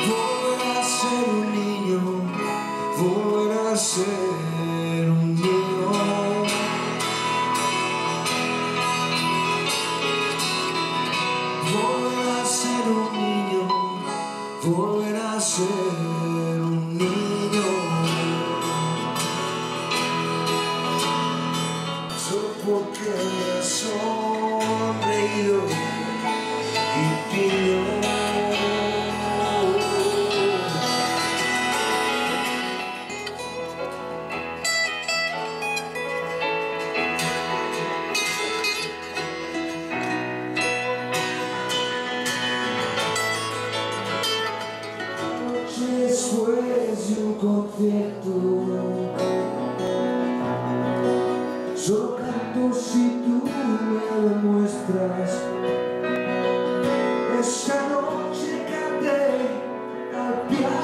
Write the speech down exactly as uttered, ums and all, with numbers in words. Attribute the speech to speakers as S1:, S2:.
S1: volver a ser un niño, volver a ser un niño. Volver a ser un niño, volver a ser un niño. Solo porque me has sonreído y pido. Después de un concierto, solo canto si tú me lo muestras. Esta noche canté al piano.